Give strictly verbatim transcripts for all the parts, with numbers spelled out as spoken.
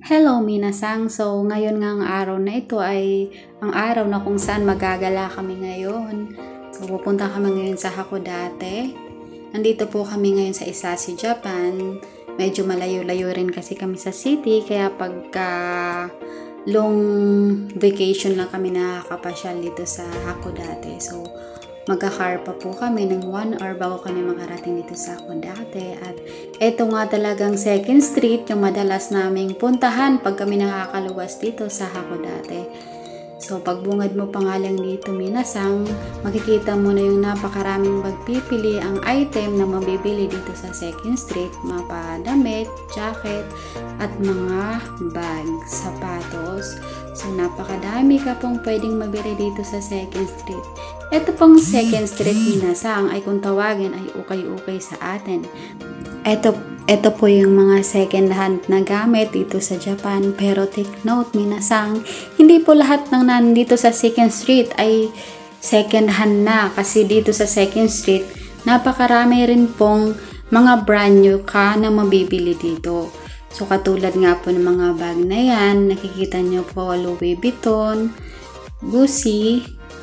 Hello minasang, so ngayon nga ang araw na ito ay ang araw na kung saan magagala kami ngayon. So pupunta kami ngayon sa Hakodate. Nandito po kami ngayon sa Isashi, Japan. Medyo malayo-layo rin kasi kami sa city, kaya pagka long vacation lang kami nakakapasyal dito sa Hakodate. So magka-car pa po kami ng one hour bago kami makarating dito sa Hakodate. At ito nga talagang second street yung madalas naming puntahan pag kami nakakaluwas dito sa Hakodate. So pagbungad mo pa nga lang dito minasang, makikita mo na yung napakaraming magpipili ang item na mabibili dito sa second street. Mga damit, jacket, at mga bag, sapatos. So napakadami ka pong pwedeng mabili dito sa second street. Ito pong second street minasang ay kung tawagin ay ukay-ukay sa atin. Ito, ito po yung mga second hand na gamit dito sa Japan. Pero take note minasang, hindi po lahat ng nandito sa second street ay second hand na. Kasi dito sa second street, napakarami rin pong mga brand new ka na mabibili dito. So katulad nga po ng mga bag na yan, nakikita nyo po Louis Vuitton, Gucci.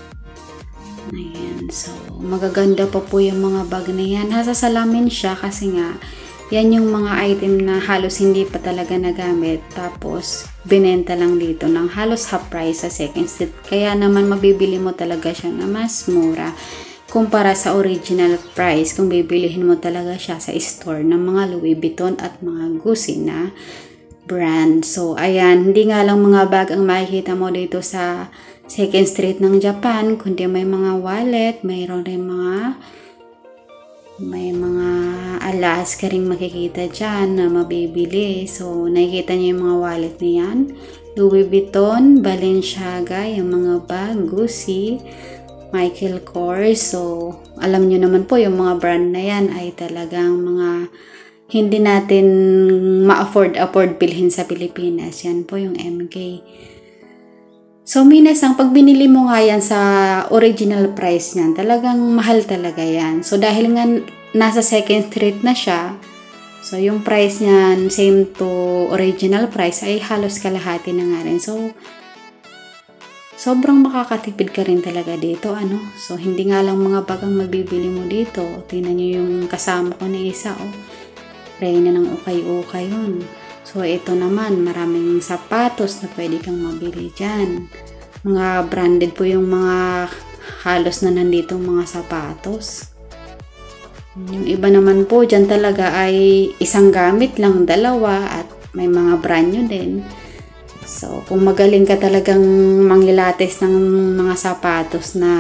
Ayan, so magaganda pa po yung mga bag na yan. Nasasalamin siya kasi nga yan yung mga item na halos hindi pa talaga nagamit. Tapos binenta lang dito ng halos half price sa second street. Kaya naman mabibili mo talaga siya na mas mura kumpara sa original price kung bibilihin mo talaga siya sa store ng mga Louis Vuitton at mga Gucci na brand. So ayan, hindi nga lang mga bag ang makikita mo dito sa second street ng Japan, kundi may mga wallet, mayroon rin mga may mga alas ka ring makikita dyan na mabibili. So nakikita niyo yung mga wallet niyan, Louis Vuitton, Balenciaga, yung mga bag, Gucci, Michael Kors. So alam nyo naman po yung mga brand na yan ay talagang mga hindi natin ma-afford afford bilhin sa Pilipinas. Yan po yung M K. So minasang pag binili mo nga yan sa original price niyan, talagang mahal talaga yan. So dahil nga nasa second street na siya, so yung price niyan same to original price ay halos kalahati na nga rin. So sobrang makakatipid ka rin talaga dito, ano. So hindi nga lang mga bag ang mabibili mo dito. Tingnan niyo yung kasama ko na isa, oh. Reyna ng ukay-ukay yun. So, ito naman, maraming sapatos na pwede kang mabili dyan. Mga branded po yung mga halos na nandito mga sapatos. Yung iba naman po dyan talaga ay isang gamit lang, dalawa, at may mga brand new din. So, kung magaling ka talagang mangilates ng mga sapatos na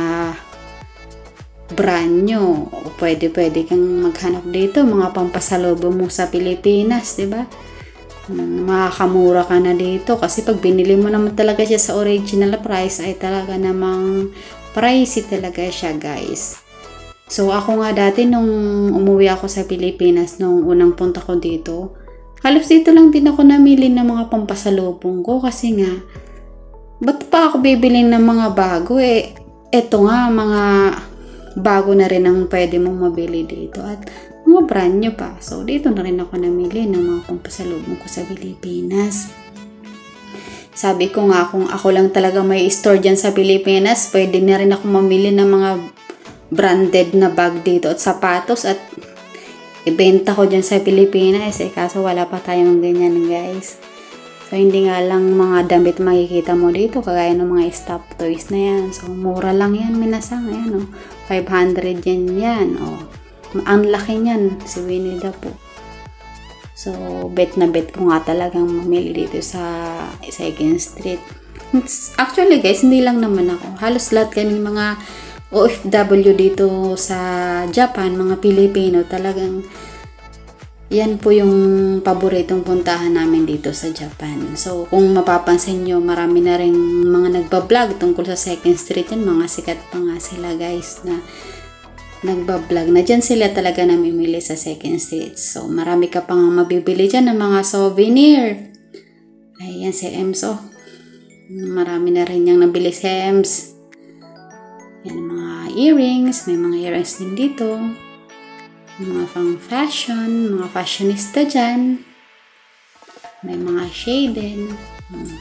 brand new, pwede pwede kang maghanap dito, mga pampasalubong mo sa Pilipinas, di ba? Makakamura ka na dito kasi pag binili mo naman talaga siya sa original price ay talaga namang pricey talaga siya, guys. So ako nga dati nung umuwi ako sa Pilipinas nung unang punta ko dito, halos dito lang din ako namili ng mga pampasalubong ko kasi nga ba't pa ako bibili ng mga bago, eh eto nga mga bago na rin ang pwede mong mabili dito at mga brand new pa. So dito na rin ako namili ng mga pampasalubong ko sa Pilipinas. Sabi ko nga kung ako lang talaga may store dyan sa Pilipinas, pwede na rin ako mamili ng mga branded na bag dito at sapatos at ibenta ko dyan sa Pilipinas. Eh kaso wala pa tayong ganyan, guys. So hindi nga lang mga damit makikita mo dito kagaya ng mga stuffed toys na yan. So mura lang yan minasang. Ayan, oh. five hundred yen yan. Oh. Ang laki niyan, si Winnie the Pooh. So, bet na bet ko nga talagang mamili dito sa second street. Actually guys, hindi lang naman ako. Halos lahat kami mga O F W dito sa Japan, mga Pilipino, talagang yan po yung paboritong puntahan namin dito sa Japan. So, kung mapapansin nyo, marami na rin mga nagbablog tungkol sa second street yan. Mga sikat pa nga sila, guys, na nagbablog na dyan sila talaga namimili sa second street. So, marami ka pang mabibili dyan ng mga souvenir. Ayan, si Ems, oh. Marami na rin yung nabili si Ems. Yan, mga earrings. May mga earrings din dito. Mga pang fashion, mga fashionista dyan. May mga shade din. Hmm.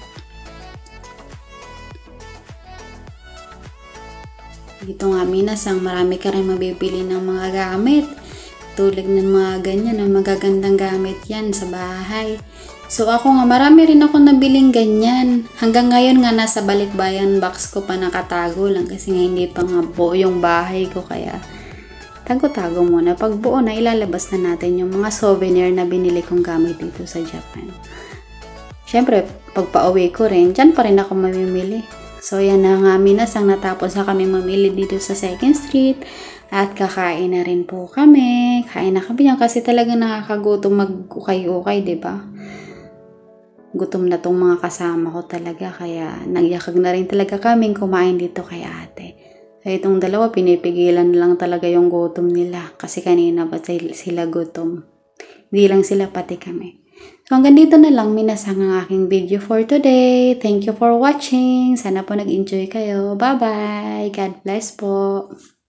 Dito nga minasang marami ka rin mabibili ng mga gamit. Tulad ng mga ganyan, ng magagandang gamit yan sa bahay. So ako nga, marami rin ako nabiling ganyan. Hanggang ngayon nga nasa balikbayan box ko pa nakatago lang kasi nga hindi pa nga buo yung bahay ko, kaya tago-tago muna. Pag buo na, ilalabas na natin yung mga souvenir na binili kong gamit dito sa Japan. Siyempre, pag pauwi ko rin, dyan pa rin ako mamimili. So, yan na nga, minasang natapos na kami mamili dito sa second Street. At kakain na rin po kami. Kain na kami yan kasi talaga nakakagutom mag-ukay-ukay, diba? Gutom na tong mga kasama ko talaga. Kaya nagyakag na rin talaga kaming kumain dito kay ate. So, itong dalawa, pinipigilan lang talaga yung gutom nila. Kasi kanina ba sila gutom? Hindi lang sila, pati kami. So, hanggang dito na lang minasang ang aking video for today. Thank you for watching. Sana po nag-enjoy kayo. Bye-bye. God bless po.